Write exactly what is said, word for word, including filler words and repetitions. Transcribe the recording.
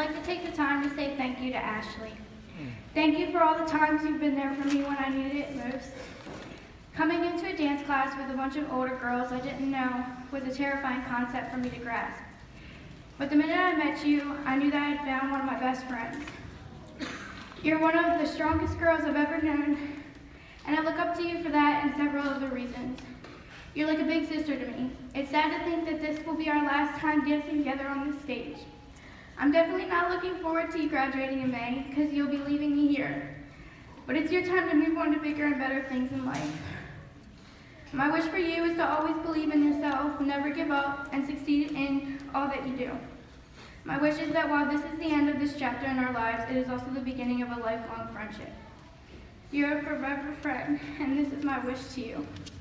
like to take the time to say thank you to Ashley. Thank you for all the times you've been there for me when I needed it most. Coming into a dance class with a bunch of older girls I didn't know was a terrifying concept for me to grasp. But the minute I met you, I knew that I had found one of my best friends. You're one of the strongest girls I've ever known, and I look up to you for that and several other reasons. You're like a big sister to me. It's sad to think that this will be our last time dancing together on this stage. I'm definitely not looking forward to you graduating in May, because you'll be leaving me here. But it's your time to move on to bigger and better things in life. My wish for you is to always believe in yourself, never give up, and succeed in all that you do. My wish is that while this is the end of this chapter in our lives, it is also the beginning of a lifelong friendship. You're a forever friend, and this is my wish to you.